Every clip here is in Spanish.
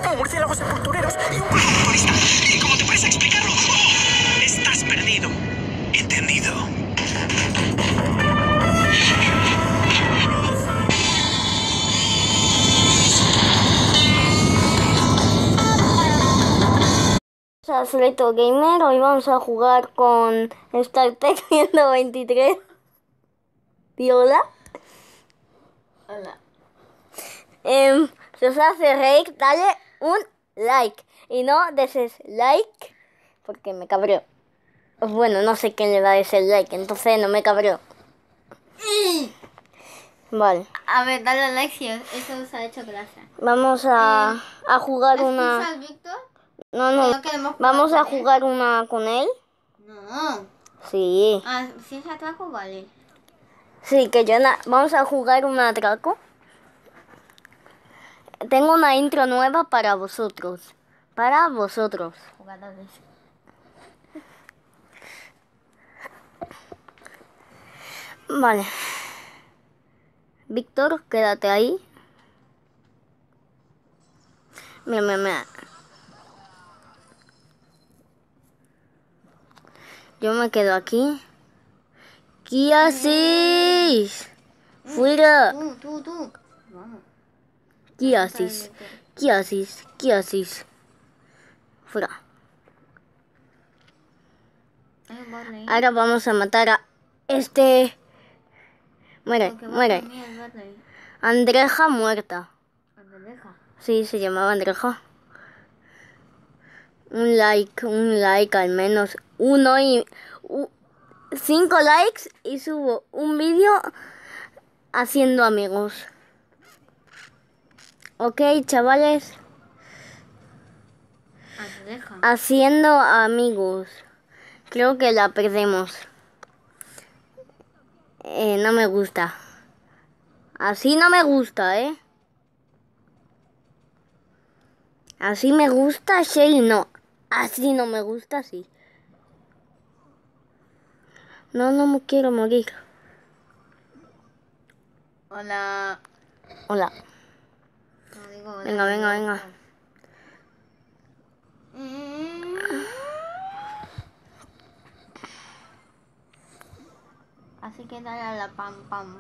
como murciélagos sepultureros y un turista. ¿Y cómo te parece explicarlo? ¡Oh! Estás perdido. Entendido. Fleto Gamer, hoy vamos a jugar con StarTech 123. ¿Y hola? Hola. Si os hace reír, dale un like. Y no deses like, porque me cabreo. Bueno, no sé quién le va a decir like, entonces no me cabreo. Vale. A ver, dale like si eso os ha hecho gracia. Vamos a jugar una... ¿Expulsa al Víctor? No, no. No queremos jugar Vamos a con él. jugar una con él. No. Sí. Ah, si es atraco, vale. Sí, que yo... Vamos a jugar un atraco. Tengo una intro nueva para vosotros. Para vosotros. Jugadores. Vale. Víctor, quédate ahí. Mira. Yo me quedo aquí. ¿Qué haces? ¡Fuera! Tú. Vamos. ¿Qué haces? ¿Qué haces? ¿Qué haces? Fuera. Ahora vamos a matar a este... Muere. Andreja muerta. ¿Andreja? Sí, se llamaba Andreja. Un like al menos. 5 likes y subo un vídeo haciendo amigos. Ok, chavales. Andreja. Haciendo amigos. Creo que la perdemos. No me gusta. Así no me gusta, ¿eh? Así me gusta, Shay, no. Así no me gusta, sí. No me quiero morir. Hola. Hola. No digo hola. Venga. Así que dale a la pam.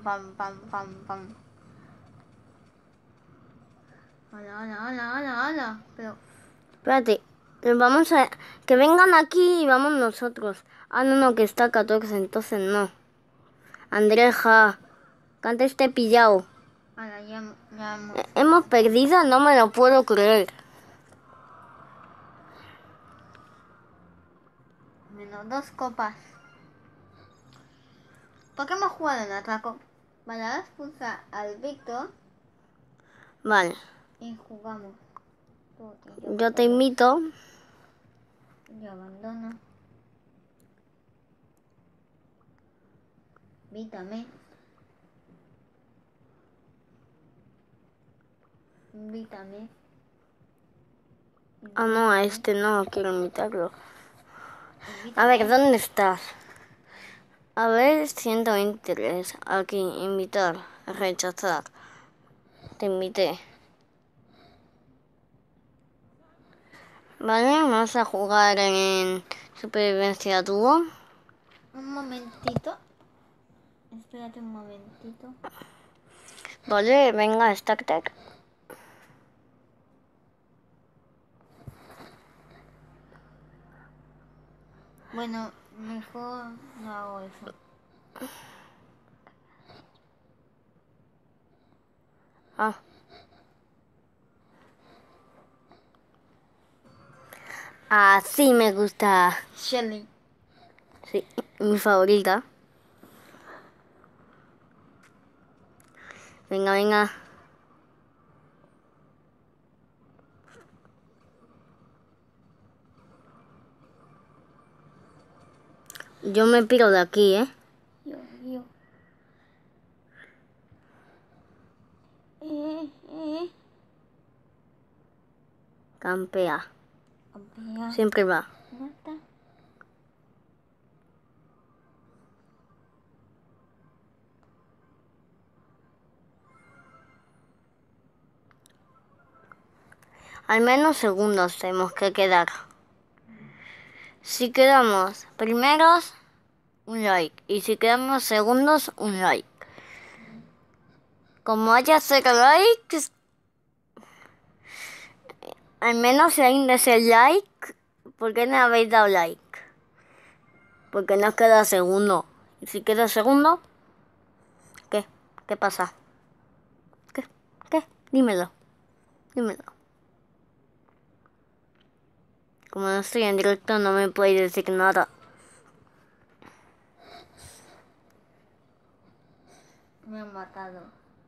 Hola. Pero... Espérate. Vamos a... Que vengan aquí y vamos nosotros. Ah, no, que está 14, entonces no. Andreja. Que antes te he pillado. Hola, ya Hemos perdido, no me lo puedo creer. Menos 2 copas. ¿Por qué hemos jugado en atraco? Vale, ahora expulsa al Víctor. Vale. Y jugamos. Yo te invito. Yo abandono. Invítame. Ah, no, a este no quiero invitarlo. A ver, ¿dónde estás? A ver, 123. Aquí, invitar, rechazar. Te invité. Vale, vamos a jugar en supervivencia dúo. Un momentito. Espérate un momentito. Vale, venga, StarTech. Bueno, mejor no hago eso. Ah. Así me gusta. Shelly. Sí, mi favorita. Venga. Yo me piro de aquí, ¿eh? Yo. Campea. Campea. Siempre va. Mata. Al menos segundos tenemos que quedar. Si quedamos primeros, un like. Y si quedamos segundos, un like. Como haya 0 likes, al menos si alguien desea like, ¿por qué no habéis dado like? Porque no queda segundo. Y si queda segundo, ¿qué? ¿Qué pasa? ¿Qué? Dímelo. Como no estoy en directo, no me podéis decir nada. Me han matado.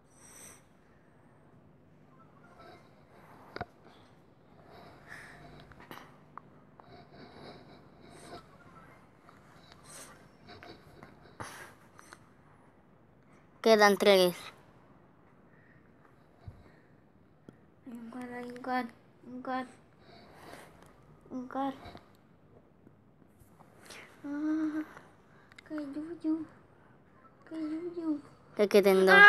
Quedan 3. Un car. Ah, qué yuyu. ¿Qué queden 2?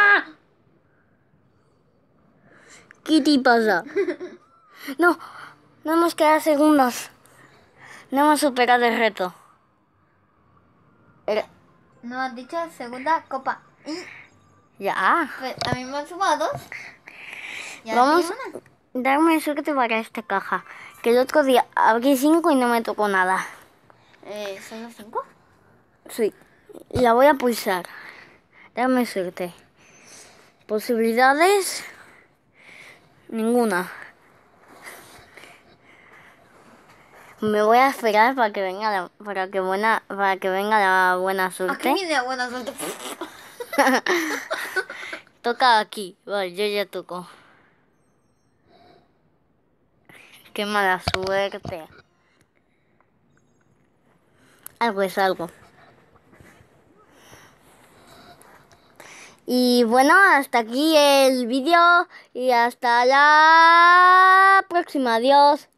¿Qué te pasa? No hemos quedado segundos. No hemos superado el reto. No has dicho segunda copa. Ya. Pues a mí me han sumado 2. Ya Vamos tiene a una. darme suerte para esta caja. Que el otro día abrí 5 y no me tocó nada. ¿Solo 5? Sí. La voy a pulsar. Dame suerte. Posibilidades. Ninguna. Me voy a esperar para que venga la buena Aquí suerte. viene la buena suerte. Toca aquí. Vale, yo ya toco. Qué mala suerte. Algo es algo. Y bueno, hasta aquí el vídeo y hasta la próxima. Adiós.